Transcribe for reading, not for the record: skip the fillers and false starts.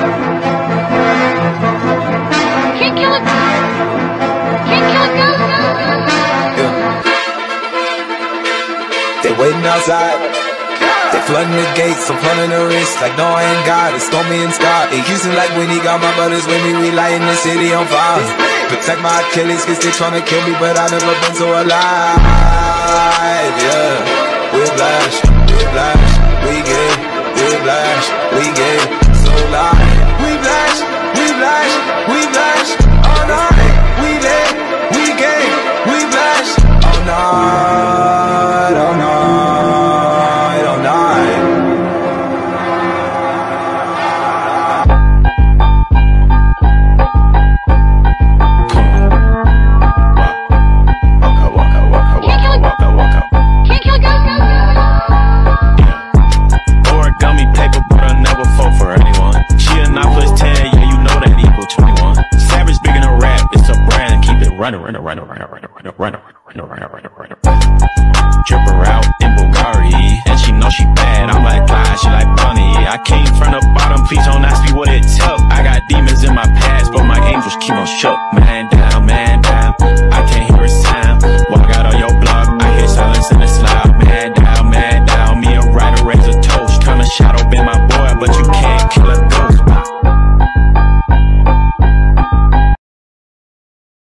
Can't kill it. Can't kill it, go. They waiting outside. They flooding the gates, I'm flooding the wrist. Like no, I ain't got it. Stormi and Scott. In Houston like Whitney, got my brothers with me. We lighting the city on fire. Protect my achilles, cause they tryna kill me, but I never been so alive. Yeah. Whiplash, whiplash, we get whiplash, we get so loud. Whiplash, whiplash, whiplash, all night. We lit, we get whiplash, all night, all night, all night. Origami paper, but I never fall for anyone. She a 9 plus 10, yeah, you know that equal 21. Savage big in a rap, it's a brand, keep it running. Drip her out in Bulgari, and she know she bad. I'm like God, she like Bunny. I came from the bottom, please don't ask me what it took. I got demons in my past, but my angels keep on shook, man.